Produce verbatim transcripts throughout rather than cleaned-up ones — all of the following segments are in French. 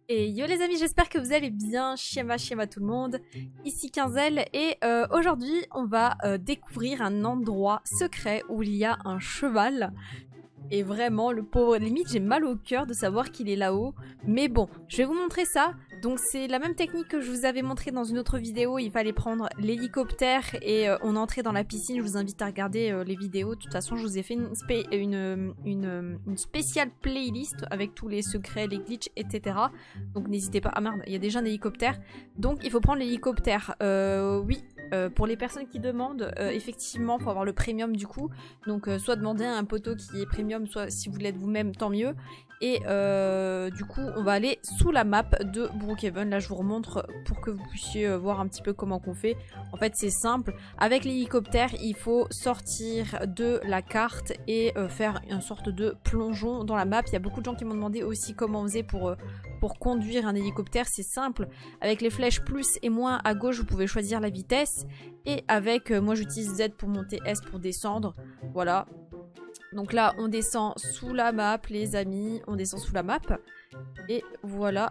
Et yo les amis, j'espère que vous allez bien, Chiema Chiema tout le monde, ici Quinzel et euh, aujourd'hui on va euh, découvrir un endroit secret où il y a un cheval. Et vraiment, le pauvre, limite j'ai mal au cœur de savoir qu'il est là-haut. Mais bon, je vais vous montrer ça. Donc c'est la même technique que je vous avais montré dans une autre vidéo. Il fallait prendre l'hélicoptère et euh, on entrait dans la piscine. Je vous invite à regarder euh, les vidéos. De toute façon, je vous ai fait une, spé une, une, une spéciale playlist avec tous les secrets, les glitches, et cetera. Donc n'hésitez pas. Ah merde, il y a déjà un hélicoptère. Donc il faut prendre l'hélicoptère. Euh, oui. Euh, pour les personnes qui demandent, euh, effectivement, faut avoir le premium du coup. Donc, euh, soit demander à un poteau qui est premium, soit si vous l'êtes vous-même, tant mieux. Et euh, du coup, on va aller sous la map de Brookhaven. Là, je vous remontre pour que vous puissiez euh, voir un petit peu comment qu'on fait. En fait, c'est simple. Avec l'hélicoptère, il faut sortir de la carte et euh, faire une sorte de plongeon dans la map. Il y a beaucoup de gens qui m'ont demandé aussi comment on faisait pour... Euh, Pour conduire un hélicoptère, c'est simple. Avec les flèches plus et moins à gauche, vous pouvez choisir la vitesse. Et avec, euh, moi j'utilise Z pour monter, S pour descendre. Voilà. Donc là, on descend sous la map, les amis. On descend sous la map. Et voilà.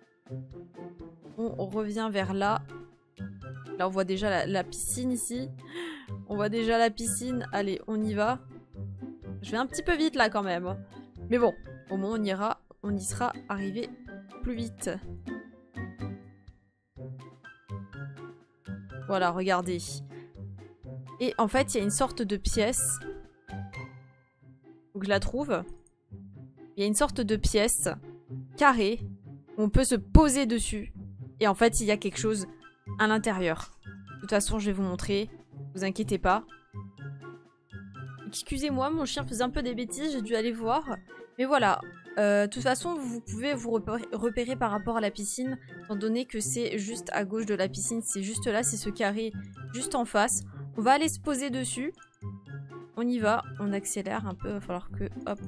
On revient vers là. Là, on voit déjà la, la piscine ici. On voit déjà la piscine. Allez, on y va. Je vais un petit peu vite là quand même. Mais bon, au moins on ira. On y sera arrivé plus vite. Voilà, regardez. Et en fait, il y a une sorte de pièce. Faut que je la trouve. Il y a une sorte de pièce carrée où on peut se poser dessus. Et en fait, il y a quelque chose à l'intérieur. De toute façon, je vais vous montrer. Vous inquiétez pas. Excusez-moi, mon chien faisait un peu des bêtises. J'ai dû aller voir. Mais voilà. Euh, de toute façon, vous pouvez vous repérer, repérer par rapport à la piscine, étant donné que c'est juste à gauche de la piscine, c'est juste là, c'est ce carré juste en face. On va aller se poser dessus. On y va, on accélère un peu, il va falloir que... Hop.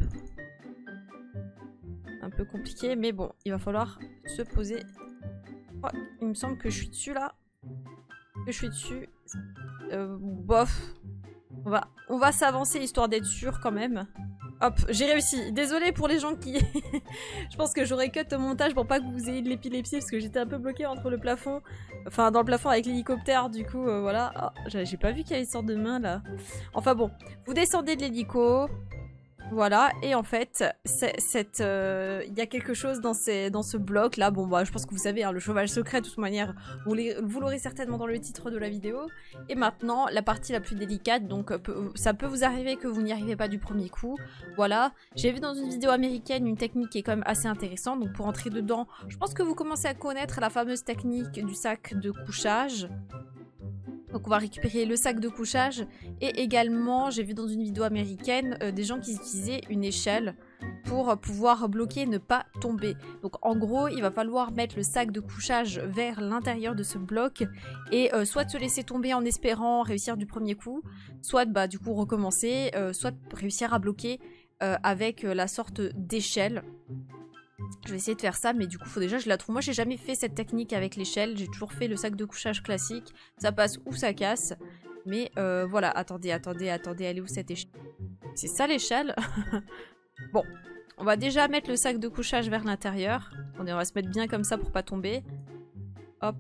Un peu compliqué, mais bon, il va falloir se poser. Oh, il me semble que je suis dessus là. Que je suis dessus. Euh, bof. On va, on va s'avancer histoire d'être sûr quand même. Hop, j'ai réussi. Désolée pour les gens qui... Je pense que j'aurais cut au montage pour pas que vous ayez de l'épilepsie parce que j'étais un peu bloquée entre le plafond. Enfin, dans le plafond avec l'hélicoptère, du coup, euh, voilà. Oh, j'ai pas vu qu'il y avait une sorte de main, là. Enfin bon, vous descendez de l'hélico. Voilà, et en fait, cette, euh, y a quelque chose dans, ces, dans ce bloc là. Bon, bah, je pense que vous savez, hein, le cheval secret, de toute manière, vous l'aurez certainement dans le titre de la vidéo. Et maintenant, la partie la plus délicate, donc peu, ça peut vous arriver que vous n'y arrivez pas du premier coup. Voilà, j'ai vu dans une vidéo américaine une technique qui est quand même assez intéressante. Donc, pour entrer dedans, je pense que vous commencez à connaître la fameuse technique du sac de couchage. Donc on va récupérer le sac de couchage et également j'ai vu dans une vidéo américaine euh, des gens qui utilisaient une échelle pour pouvoir bloquer et ne pas tomber. Donc en gros il va falloir mettre le sac de couchage vers l'intérieur de ce bloc et euh, soit se laisser tomber en espérant réussir du premier coup, soit bah du coup recommencer, euh, soit réussir à bloquer euh, avec euh, la sorte d'échelle. Je vais essayer de faire ça, mais du coup, faut déjà je la trouve. Moi, j'ai jamais fait cette technique avec l'échelle. J'ai toujours fait le sac de couchage classique. Ça passe ou ça casse. Mais euh, voilà, attendez, attendez, attendez. Elle est où cette échelle? C'est ça l'échelle? Bon, on va déjà mettre le sac de couchage vers l'intérieur. On va se mettre bien comme ça pour pas tomber. Hop.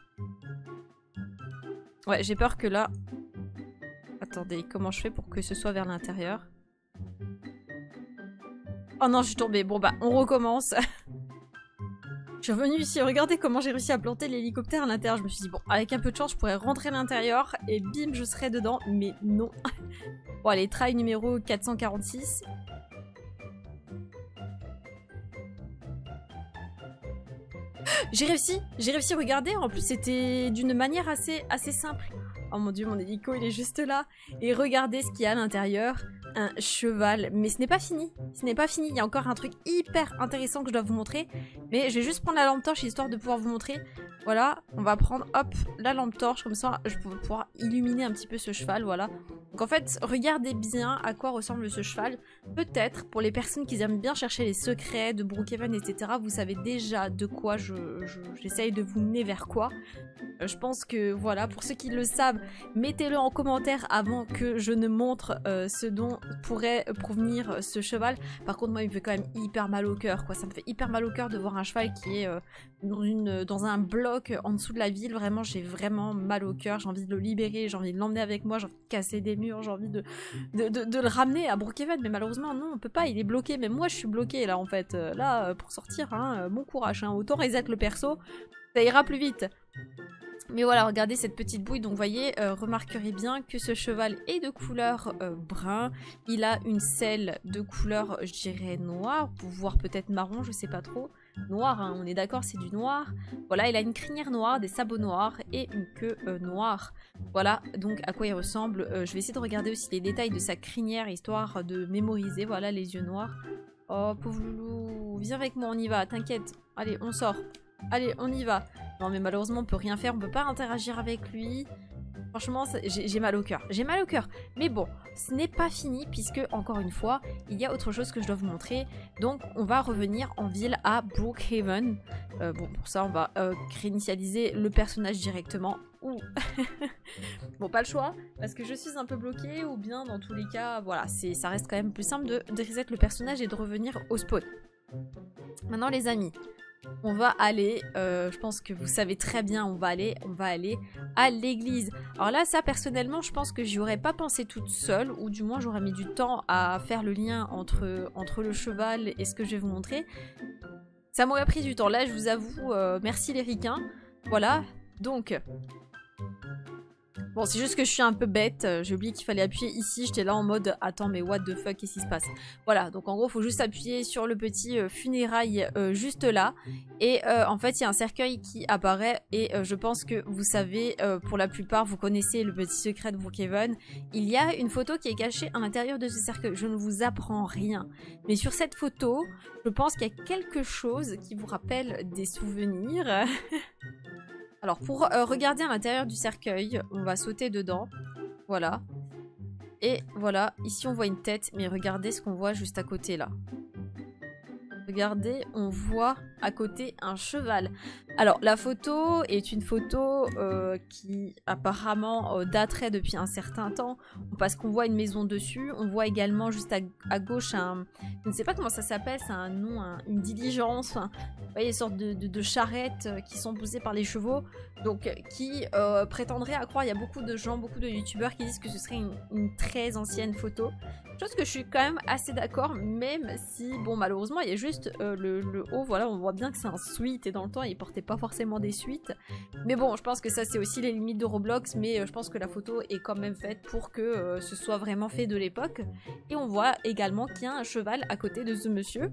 Ouais, j'ai peur que là... Attendez, comment je fais pour que ce soit vers l'intérieur? Oh non, je suis tombée. Bon bah, on recommence. Je suis revenue ici. Regardez comment j'ai réussi à planter l'hélicoptère à l'intérieur. Je me suis dit, bon, avec un peu de chance, je pourrais rentrer à l'intérieur et bim, je serais dedans. Mais non. Bon, allez, try numéro quatre cent quarante-six. J'ai réussi. J'ai réussi, regardez. En plus, c'était d'une manière assez, assez simple. Oh mon dieu, mon hélico, il est juste là. Et regardez ce qu'il y a à l'intérieur. Un cheval. Mais ce n'est pas fini. Ce n'est pas fini. Il y a encore un truc hyper intéressant que je dois vous montrer. Mais je vais juste prendre la lampe torche histoire de pouvoir vous montrer. Voilà. On va prendre, hop, la lampe torche. Comme ça, je vais pouvoir illuminer un petit peu ce cheval. Voilà. Donc en fait, regardez bien à quoi ressemble ce cheval. Peut-être, pour les personnes qui aiment bien chercher les secrets de Brookhaven, et cetera, vous savez déjà de quoi je, je, j'essaye de vous mener vers quoi. Euh, je pense que, voilà, pour ceux qui le savent, mettez-le en commentaire avant que je ne montre euh, ce dont pourrait provenir ce cheval. Par contre, moi, il me fait quand même hyper mal au cœur, quoi. Ça me fait hyper mal au cœur de voir un cheval qui est euh, dans, une, dans un bloc en dessous de la ville. Vraiment, j'ai vraiment mal au cœur. J'ai envie de le libérer, j'ai envie de l'emmener avec moi, j'ai envie de casser des murs, j'ai envie de, de, de, de le ramener à Brookhaven. Mais malheureusement, non, on peut pas, il est bloqué. Même moi, je suis bloquée, là, en fait. Euh, là, euh, pour sortir, hein, euh, bon courage. Hein. Autant reset le perso, ça ira plus vite. Mais voilà, regardez cette petite bouille. Donc, vous voyez, euh, remarquerez bien que ce cheval est de couleur euh, brun. Il a une selle de couleur, je dirais, noire, voire peut-être marron, je sais pas trop. Noir, hein, on est d'accord, c'est du noir. Voilà, il a une crinière noire, des sabots noirs et une queue euh, noire. Voilà, donc à quoi il ressemble. Euh, je vais essayer de regarder aussi les détails de sa crinière, histoire de mémoriser. Voilà, les yeux noirs. Oh, pauvre loulou, viens avec moi, on y va, t'inquiète. Allez, on sort. Allez, on y va. Non, mais malheureusement, on peut rien faire, on peut pas interagir avec lui. Franchement, j'ai mal au cœur. J'ai mal au cœur. Mais bon, ce n'est pas fini puisque, encore une fois, il y a autre chose que je dois vous montrer. Donc, on va revenir en ville à Brookhaven. Euh, bon, pour ça, on va euh, réinitialiser le personnage directement. Ouh. Bon, pas le choix, parce que je suis un peu bloquée, ou bien, dans tous les cas, voilà, ça reste quand même plus simple de, de reset le personnage et de revenir au spawn. Maintenant, les amis, on va aller, euh, je pense que vous savez très bien, on va aller, on va aller à l'église. Alors là, ça, personnellement, je pense que j'y aurais pas pensé toute seule, ou du moins, j'aurais mis du temps à faire le lien entre, entre le cheval et ce que je vais vous montrer. Ça m'aurait pris du temps. Là, je vous avoue, euh, merci les ricains. Voilà, donc... Bon, c'est juste que je suis un peu bête, j'ai oublié qu'il fallait appuyer ici, j'étais là en mode « Attends, mais what the fuck, qu'est-ce qui se passe ?» Voilà, donc en gros, il faut juste appuyer sur le petit euh, funérail euh, juste là, et euh, en fait, il y a un cercueil qui apparaît, et euh, je pense que vous savez, euh, pour la plupart, vous connaissez le petit secret de Brookhaven, il y a une photo qui est cachée à l'intérieur de ce cercueil, je ne vous apprends rien, mais sur cette photo, je pense qu'il y a quelque chose qui vous rappelle des souvenirs. Alors, pour euh, regarder à l'intérieur du cercueil, on va sauter dedans. Voilà. Et voilà, ici on voit une tête, mais regardez ce qu'on voit juste à côté là. Regardez, on voit à côté un cheval. Alors, la photo est une photo euh, qui apparemment euh, daterait depuis un certain temps, parce qu'on voit une maison dessus. On voit également juste à, à gauche un... Je ne sais pas comment ça s'appelle, c'est un nom, un, une diligence. Enfin, vous voyez, une sorte de, de, de charrettes qui sont poussées par les chevaux. Donc, qui euh, prétendraient à croire, il y a beaucoup de gens, beaucoup de youtubeurs qui disent que ce serait une, une très ancienne photo. Chose que je suis quand même assez d'accord, même si, bon, malheureusement, il y a juste euh, le, le haut, voilà, on voit bien que c'est un suite, et dans le temps, il portait pas forcément des suites. Mais bon, je pense que ça, c'est aussi les limites de Roblox, mais euh, je pense que la photo est quand même faite pour que euh, ce soit vraiment fait de l'époque. Et on voit également qu'il y a un cheval à côté de ce monsieur.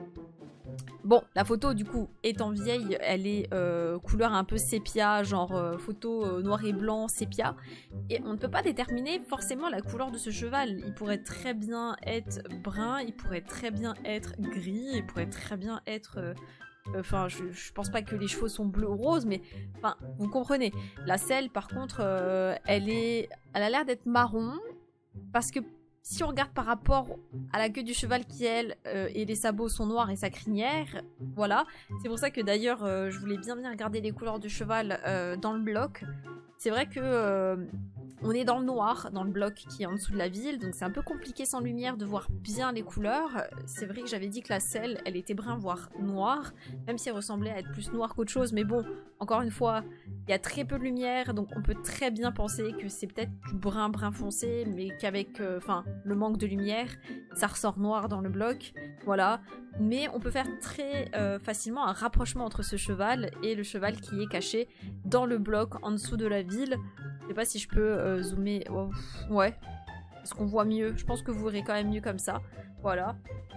Bon, la photo, du coup, étant vieille, elle est euh, couleur un peu sépia, genre euh, photo euh, noir et blanc, sépia. Et on ne peut pas déterminer forcément la couleur de ce cheval. Il pourrait très bien être brun, il pourrait très bien être gris, il pourrait très bien être... Euh, Enfin, je, je pense pas que les chevaux sont bleus ou roses, mais enfin, vous comprenez. La selle, par contre, euh, elle est, elle a l'air d'être marron, parce que si on regarde par rapport à la queue du cheval qui, elle, euh, et les sabots sont noirs et sa crinière, voilà. C'est pour ça que d'ailleurs, euh, je voulais bien bien regarder les couleurs du cheval euh, dans le bloc. C'est vrai que euh, on est dans le noir, dans le bloc qui est en dessous de la ville, donc c'est un peu compliqué sans lumière de voir bien les couleurs. C'est vrai que j'avais dit que la selle, elle était brun, voire noire, même si elle ressemblait à être plus noire qu'autre chose, mais bon, encore une fois, il y a très peu de lumière, donc on peut très bien penser que c'est peut-être du brun, brun foncé, mais qu'avec, enfin, euh, le manque de lumière, ça ressort noir dans le bloc, voilà. Mais on peut faire très euh, facilement un rapprochement entre ce cheval et le cheval qui est caché dans le bloc en dessous de la ville. Je sais pas si je peux euh, zoomer. Oh, ouais. Est-ce qu'on voit mieux? Je pense que vous verrez quand même mieux comme ça. Voilà.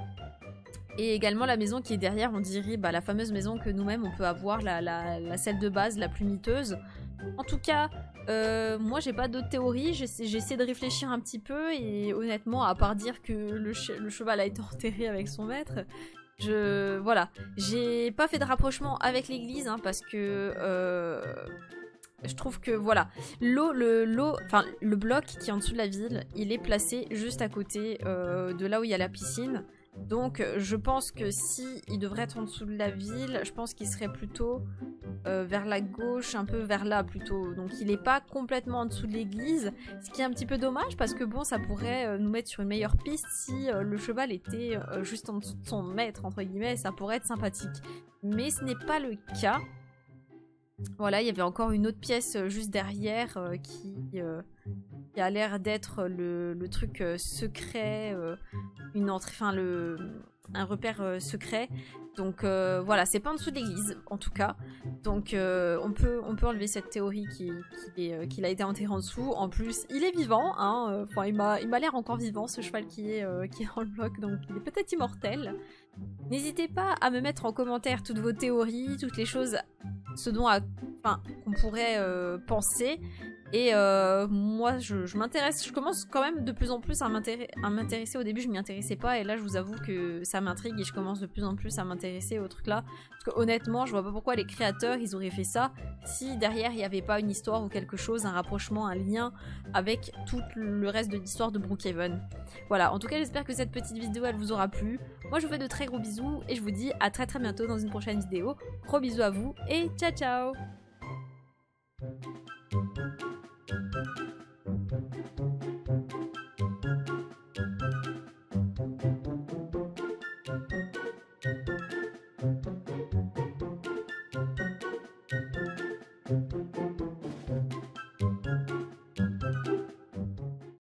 Et également la maison qui est derrière, on dirait bah, la fameuse maison que nous-mêmes on peut avoir, la, la, la celle de base, la plus miteuse. En tout cas, euh, moi j'ai pas d'autres théories, j'essaie de réfléchir un petit peu et honnêtement, à part dire que le, che le cheval a été enterré avec son maître, je... voilà. J'ai pas fait de rapprochement avec l'église hein, parce que... Euh... je trouve que voilà, l'eau, le, l'eau, enfin le bloc qui est en dessous de la ville, il est placé juste à côté euh, de là où il y a la piscine. Donc je pense que si il devrait être en dessous de la ville, je pense qu'il serait plutôt euh, vers la gauche, un peu vers là plutôt. Donc il n'est pas complètement en dessous de l'église, ce qui est un petit peu dommage parce que bon, ça pourrait euh, nous mettre sur une meilleure piste si euh, le cheval était euh, juste en dessous de son maître, entre guillemets, ça pourrait être sympathique. Mais ce n'est pas le cas. Voilà, il y avait encore une autre pièce euh, juste derrière euh, qui... Euh, qui a l'air d'être le, le truc euh, secret, euh, une entrée, enfin le un repère euh, secret. Donc euh, voilà, c'est pas en dessous de l'église en tout cas. Donc euh, on peut on peut enlever cette théorie qui qui, est, euh, qu'il a été enterré en dessous. En plus, il est vivant, hein. Enfin, il m'a il m'a l'air encore vivant ce cheval qui est euh, qui est dans le bloc, donc il est peut-être immortel. N'hésitez pas à me mettre en commentaire toutes vos théories, toutes les choses, ce dont à, enfin qu'on pourrait euh, penser. Et euh, moi, je, je m'intéresse, je commence quand même de plus en plus à m'intéresser. Au début, je m'y intéressais pas, et là, je vous avoue que ça m'intrigue et je commence de plus en plus à m'intéresser au truc là. Parce que honnêtement, je vois pas pourquoi les créateurs, ils auraient fait ça si derrière, il n'y avait pas une histoire ou quelque chose, un rapprochement, un lien avec tout le reste de l'histoire de Brookhaven. Voilà, en tout cas, j'espère que cette petite vidéo, elle vous aura plu. Moi, je vous fais de très gros bisous et je vous dis à très très bientôt dans une prochaine vidéo. Gros bisous à vous et ciao ciao!